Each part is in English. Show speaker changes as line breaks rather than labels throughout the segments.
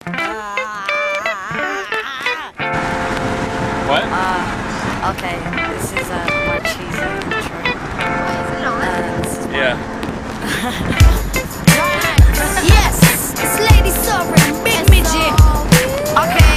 What?
Okay, this is more cheesy intro. This is
Yeah.
Yes, it's Lady Sovereign, Big Midget. Okay,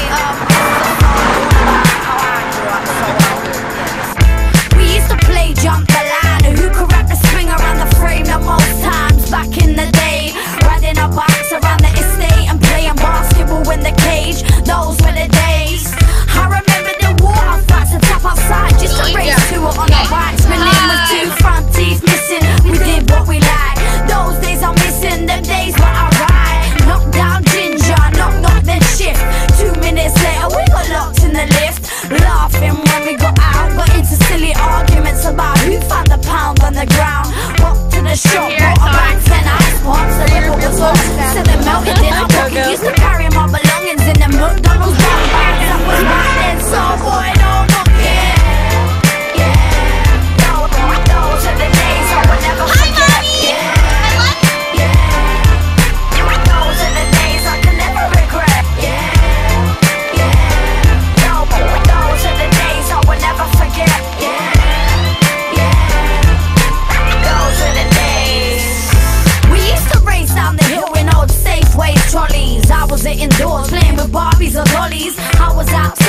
we used to play jump the line. Who could wrap the string around the frame the most times back in the day? Riding our bikes around the estate and playing basketball in the cage. Those were the days. I remember the water fights and tap outside just to race to it on our bikes. My name was two front teeth missing. We did what we liked. Those days I'm missing. Them days were alright. Knock down ginger, knock then shift. 2 minutes later we got locked in the lift, laughing when we got out. Got into silly arguments about who found the pound on the ground. Walked to the shop, bought a bag, 10 ice pops. The liquor was hot, said they melted in our pocket. Used to carry my belongings in the McDonald's brown bags. That was back then, so boy, don't look it. Those are the days I will never forget. Those are the days I can never regret. Those are the days I will never forget. Those are the days. We used to race down the hill in old Safeway trolleys. I was indoors playing with Barbies or dollies. I was outside